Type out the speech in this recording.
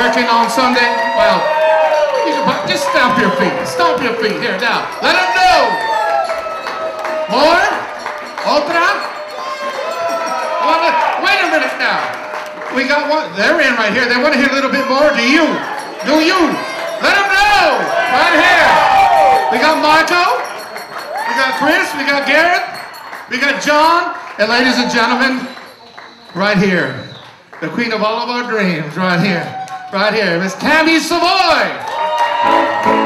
working on Sunday? Well, you can just stomp your feet. Stomp your feet. Here, now. Let them know. More? Otra? Wait a minute now. We got one. They're in right here. They want to hear a little bit more. Do you? Do you? Let them know. Right here. We got Marco. We got Chris. We got Garrett. We got John. And ladies and gentlemen, right here. The queen of all of our dreams, right here. Right here. Miss Tammi Savoy.